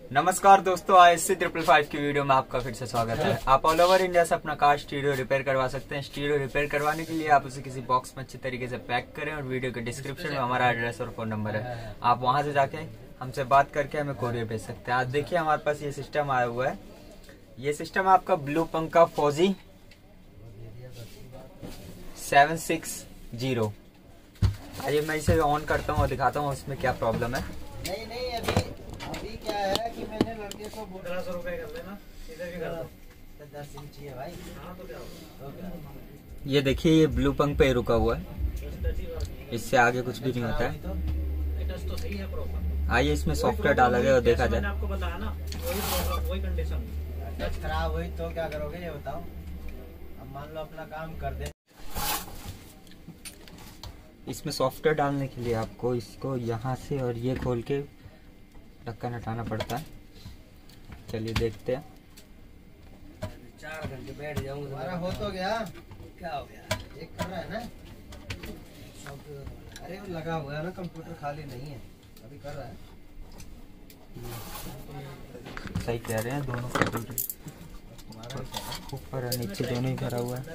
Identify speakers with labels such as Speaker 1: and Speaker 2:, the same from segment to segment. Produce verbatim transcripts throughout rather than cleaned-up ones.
Speaker 1: नमस्कार दोस्तों, I S C triple five की वीडियो में आपका फिर से स्वागत है। आप ऑल ओवर इंडिया से अपना कार स्टीरियो रिपेयर करवा सकते हैं। स्टीरियो रिपेयर करवाने के लिए आप उसे किसी बॉक्स में अच्छी तरीके से पैक करें और वीडियो के डिस्क्रिप्शन में हमारा एड्रेस और फोन नंबर है, आप वहां से जाके हमसे बात करके हमें कोरियर भेज सकते हैं। आज देखिए हमारे पास ये सिस्टम आया हुआ है। ये सिस्टम आपका ब्लू पंख का फौजी सेवन सिक्स जीरो। आइए मैं इसे ऑन करता हूँ और दिखाता हूँ इसमें क्या प्रॉब्लम है।
Speaker 2: नहीं नहीं अभी अभी क्या है कि मैंने लड़के को पंद्रह सौ रुपए कर लेना, इधर भी कर दो, दस इंच चाहिए भाई। हाँ तो क्या होगा?
Speaker 1: ये देखिए ये ब्लू पंख पे रुका हुआ है, इससे आगे कुछ भी नहीं होता है।
Speaker 2: तो सही है प्रॉपर।
Speaker 1: आइए इसमें सॉफ्टवेयर डाला गया और देखा जाए।
Speaker 2: आपको बताया ना वही प्रॉब्लम वही कंडीशन। टच खराब हुई तो क्या करोगे ये बताओ। अब मान लो अपना काम कर दे।
Speaker 1: इसमें सॉफ्टवेयर डालने के लिए आपको इसको यहाँ से और ये खोल के ढक्कन हटाना पड़ता है। चलिए देखते हैं।
Speaker 2: चार घंटे बैठ जाऊंगा। तुम्हारा हो तो गया? क्या हो गया? एक कर रहा है ना? अरे वो लगा हुआ है ना, कंप्यूटर खाली नहीं है, अभी कर रहा है।
Speaker 1: सही कह रहे हैं, दोनों कंप्यूटर ऊपर और नीचे दोनों ही भरा हुआ है।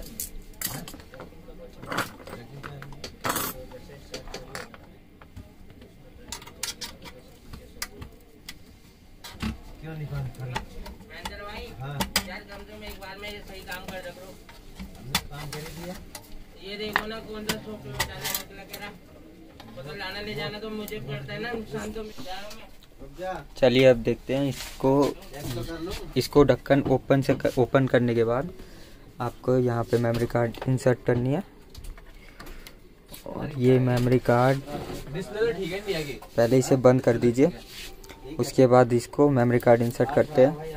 Speaker 2: क्यों नहीं काम कर रहा? हाँ
Speaker 3: यार कम से कम एक बार में सही काम कर रखो।
Speaker 2: हमने काम कर ही दिया।
Speaker 3: ये देखो ना कौन सा सॉफ्टवेयर डालना मतलब कह रहा मतलब लाना ले जाना तो मुझे पड़ता है ना, नुकसान तो मिल में।
Speaker 1: चलिए अब देखते हैं इसको। इसको ढक्कन ओपन से कर, ओपन करने के बाद आपको यहाँ पे मेमोरी कार्ड इंसर्ट करनी है और ये मेमोरी कार्ड पहले इसे बंद कर दीजिए। उसके बाद इसको मेमोरी कार्ड इंसर्ट करते हैं,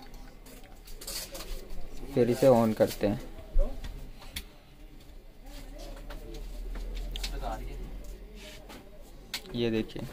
Speaker 1: फिर इसे ऑन करते हैं। ये देखिए